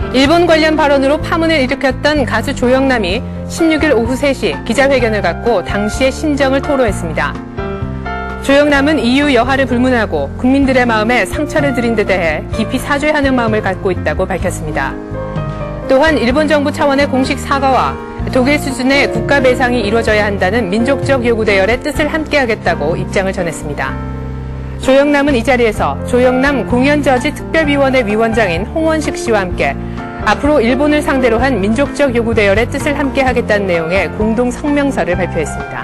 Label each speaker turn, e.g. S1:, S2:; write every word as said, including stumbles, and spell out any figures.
S1: 일본 관련 발언으로 파문을 일으켰던 가수 조영남이 십육일 오후 세 시 기자회견을 갖고 당시의 심정을 토로했습니다. 조영남은 이유 여하를 불문하고 국민들의 마음에 상처를 드린 데 대해 깊이 사죄하는 마음을 갖고 있다고 밝혔습니다. 또한 일본 정부 차원의 공식 사과와 독일 수준의 국가 배상이 이루어져야 한다는 민족적 요구 대열의 뜻을 함께하겠다고 입장을 전했습니다. 조영남은 이 자리에서 조영남 공연저지 특별위원회 위원장인 홍원식 씨와 함께 앞으로 일본을 상대로 한 민족적 요구 대열의 뜻을 함께하겠다는 내용의 공동 성명서를 발표했습니다.